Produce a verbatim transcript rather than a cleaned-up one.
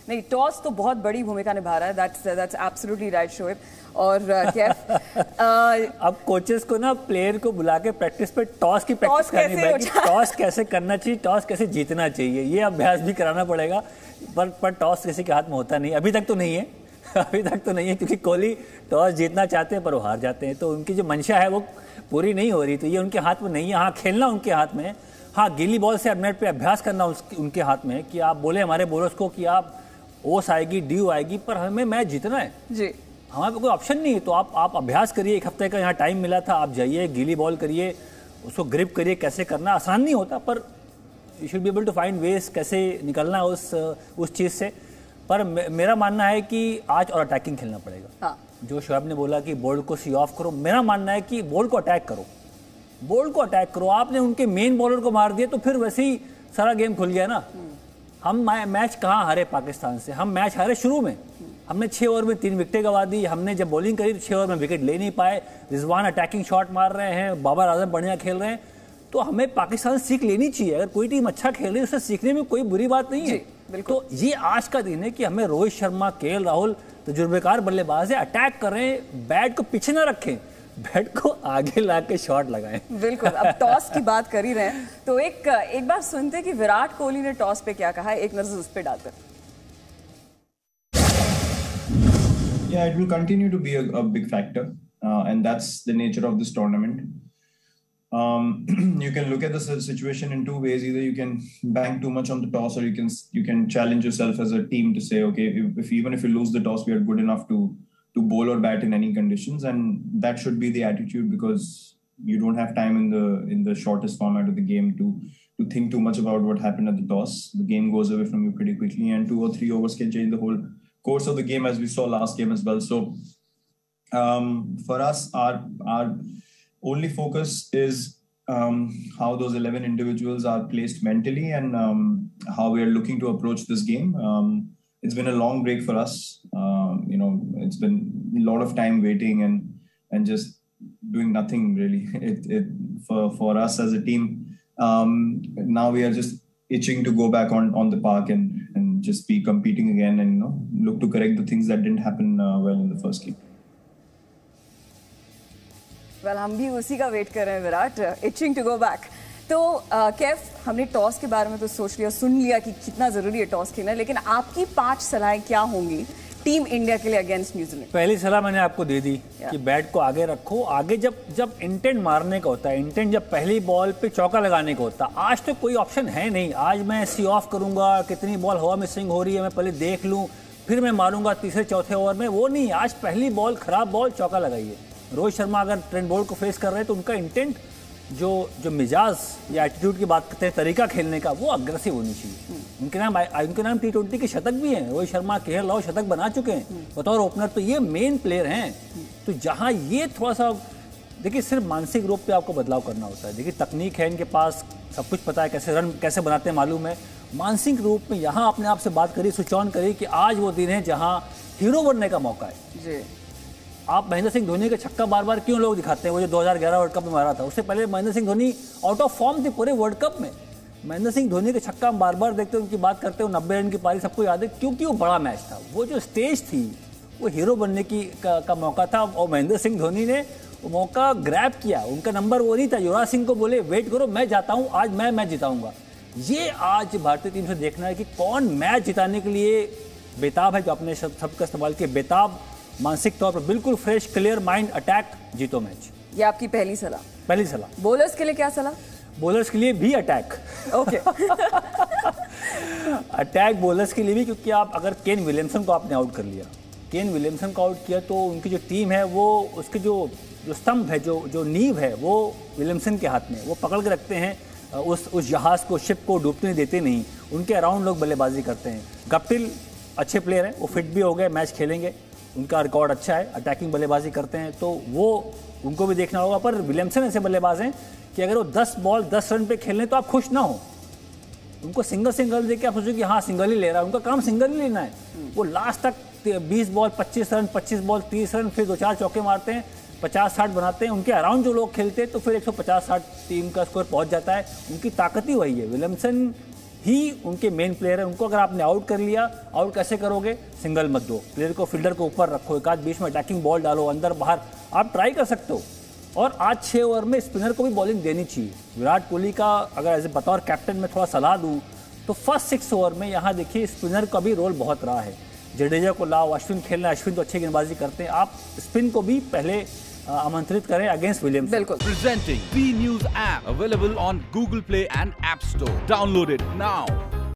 नहीं, टॉस तो बहुत बड़ी भूमिका निभा रहा है, that's that's absolutely right Shoaib. और कैफ अब कोचेस को ना प्लेयर को बुला के प्रैक्टिस पे टॉस की प्रैक्टिस करनी पड़ेगी, टॉस कैसे करना चाहिए, टॉस कैसे जीतना चाहिए, ये अभ्यास भी कराना पड़ेगा। पर पर टॉस किसी के हाथ में होता नहीं, अभी तक तो नहीं है अभी तक तो नहीं है, क्योंकि कोहली टॉस जीतना चाहते हैं पर वो हार जाते हैं, तो उनकी जो मंशा है वो पूरी नहीं हो रही, तो ये उनके हाथ में नहीं है। हाँ, खेलना उनके हाथ में है, हाँ गीली बॉल से नेट पे अभ्यास करना उनके हाथ में है कि आप बोले हमारे बॉलर्स को कि आप ओस आएगी, ड्यू आएगी, पर हमें मैच जीतना है जी, हमारे पे कोई ऑप्शन नहीं है। तो आप आप अभ्यास करिए, एक हफ्ते का यहाँ टाइम मिला था, आप जाइए गीली बॉल करिए, उसको ग्रिप करिए, कैसे करना आसान नहीं होता, पर you should be able to find ways कैसे निकलना उस उस चीज़ से। पर मे, मेरा मानना है कि आज और अटैकिंग खेलना पड़ेगा। हाँ। जो शोएब ने बोला कि बॉल को सी ऑफ करो, मेरा मानना है कि बॉल को अटैक करो, बॉल को अटैक करो। आपने उनके मेन बॉलर को मार दिया तो फिर वैसे ही सारा गेम खुल गया ना। हम मैच कहाँ हारे पाकिस्तान से, हम मैच हारे शुरू में, हमने छः ओवर में तीन विकेटें गंवा दी, हमने जब बॉलिंग करी तो छः ओवर में विकेट ले नहीं पाए, रिजवान अटैकिंग शॉट मार रहे हैं, बाबर आजम बढ़िया खेल रहे हैं, तो हमें पाकिस्तान सीख लेनी चाहिए। अगर कोई टीम अच्छा खेल रही है उससे सीखने में कोई बुरी बात नहीं है। तो ये आज का दिन है कि हमें रोहित शर्मा, केएल राहुल तजुर्बेकार बल्लेबाज है, अटैक करें, बैट को पीछे ना रखें, बैट को आगे ला के शॉट लगाएं। बिल्कुल। अब टॉस की बात कर ही रहे हैं तो एक एक बार सुनते कि विराट कोहली ने टॉस पे क्या कहा है, एक नजर उस पे डालकर। Yeah, it will continue to be a, a big factor, uh, and that's the nature of this tournament. Um, you can look at the situation in two ways. Either you can bank too much on the toss, or you can you can challenge yourself as a team to say, okay, if, if even if you lose the toss, we are good enough to to bowl or bat in any conditions, and that should be the attitude, because you don't have time in the in the shortest format of the game to to think too much about what happened at the toss. The game goes away from you pretty quickly, and two or three overs can change the whole course of the game, as we saw last game as well. So um, for us, our our only focus is um, how those eleven individuals are placed mentally, and um, how we are looking to approach this game. Um, it's been a long break for us. Um, you know, it's been a lot of time waiting and and just doing nothing really. It, it for for us as a team. Um, now we are just itching to go back on on the park and and just be competing again, and you know, look to correct the things that didn't happen uh, well in the first game. Well, हम भी उसी का wait कर रहे हैं Virat, itching to go back. तो कैफ, हमने toss के बारे में तो सोच लिया, सुन लिया कि कितना जरूरी है टॉस खेलना, लेकिन आपकी पांच सलाहें क्या होंगी टीम इंडिया के लिए अगेंस्ट न्यूजीलैंड? पहली सलाह मैंने आपको दे दी कि बैट को आगे रखो, आगे जब जब इंटेंट मारने का होता है, इंटेंट जब पहली बॉल पे चौका लगाने का होता है, आज तो कोई ऑप्शन है नहीं। आज मैं सी ऑफ करूंगा, कितनी बॉल हवा में स्विंग हो रही है मैं पहले देख लूं, फिर मैं मारूंगा तीसरे चौथे ओवर में, वो नहीं। आज पहली बॉल खराब बॉल, चौका लगाइए। रोहित शर्मा अगर ट्रेंड बोल्ट को फेस कर रहे हैं तो उनका इंटेंट, जो जो मिजाज या एटीट्यूड की बात करते हैं, तरीका खेलने का, वो अग्रेसिव होनी चाहिए। उनके नाम उनके नाम टी ट्वेंटी के शतक भी हैं, रोहित शर्मा, केएल राहुल शतक बना चुके हैं बतौर ओपनर, तो ये मेन प्लेयर हैं। तो जहाँ ये थोड़ा सा देखिए, सिर्फ मानसिक रूप पे आपको बदलाव करना होता है। देखिए तकनीक है इनके पास, सब कुछ पता है, कैसे रन कैसे बनाते हैं मालूम है। मानसिक रूप में यहाँ अपने आप से बात करिए, स्विच ऑन करिए कि आज वो दिन है जहाँ हीरो बनने का मौका है जी। आप महेंद्र सिंह धोनी का छक्का बार बार क्यों लोग दिखाते हैं, वो जो दो हज़ार ग्यारह वर्ल्ड कप में मारा था, उससे पहले Mahendra Singh Dhoni out of form थे पूरे वर्ल्ड कप में। महेंद्र सिंह धोनी के छक्का हम बार बार देखते हैं, उनकी बात करते हैं, नब्बे रन की पारी सबको याद है, क्योंकि वो बड़ा मैच था, वो जो स्टेज थी वो हीरो बनने की का, का मौका था, और महेंद्र सिंह धोनी ने वो मौका ग्रैब किया। उनका नंबर वो नहीं था, युवराज सिंह को बोले वेट करो, मैं जाता हूँ, आज मैं मैच जिताऊंगा। ये आज भारतीय टीम से देखना है कि कौन मैच जिताने के लिए बेताब है, जो अपने शब्द का इस्तेमाल किया, बेताब, मानसिक तौर पर बिल्कुल फ्रेश, क्लियर माइंड, अटैक, जीतो मैच। ये आपकी पहली सलाह? पहली सलाह। बॉलर्स के लिए क्या सलाह? बॉलर्स के लिए भी अटैक। ओके। अटैक बॉलर्स के लिए भी, क्योंकि आप अगर केन विलियमसन को आपने आउट कर लिया, केन विलियमसन को आउट किया, तो उनकी जो टीम है वो, उसके जो जो स्तंभ है, जो जो नींव है, वो विलियमसन के हाथ में, वो पकड़ के रखते हैं उस उस जहाज़ को, शिप को डूबने देते नहीं, उनके अराउंड लोग बल्लेबाजी करते हैं। गप्टिल अच्छे प्लेयर हैं, वो फिट भी हो गए, मैच खेलेंगे, उनका रिकॉर्ड अच्छा है, अटैकिंग बल्लेबाजी करते हैं, तो वो उनको भी देखना होगा। पर विलियमसन ऐसे बल्लेबाज हैं कि अगर वो दस बॉल दस रन पे खेलने तो आप खुश ना हो, उनको सिंगल सिंगल देके आप सोचो कि हाँ सिंगल ही ले रहा है, उनका काम सिंगल ही लेना है। वो लास्ट तक बीस बॉल पच्चीस रन, पच्चीस बॉल तीस रन, फिर दो चार चौके मारते हैं, पचास साठ बनाते हैं, उनके अराउंड जो लोग खेलते हैं तो फिर एक सौ पचास साठ टीम का स्कोर पहुंच जाता है। उनकी ताकत ही वही है, विलियमसन ही उनके मेन प्लेयर है। उनको अगर आपने आउट कर लिया, आउट कैसे करोगे? सिंगल मत दो, प्लेयर को फील्डर को ऊपर रखो, एक आध बीच में अटैकिंग बॉल डालो, अंदर बाहर आप ट्राई कर सकते हो। और आज छः ओवर में स्पिनर को भी बॉलिंग देनी चाहिए। विराट कोहली का अगर एज ए बतौर कैप्टन में थोड़ा सलाह दूँ तो फर्स्ट सिक्स ओवर में यहाँ देखिए स्पिनर का भी रोल बहुत रहा है। जडेजा को लाओ, अश्विन खेलना, अश्विन तो अच्छी गेंदबाजी करते हैं, आप स्पिन को भी पहले आमंत्रित करें अगेंस्ट विलियम्स। बिल्कुल। Presenting V News app available on Google Play and App Store. Download it now.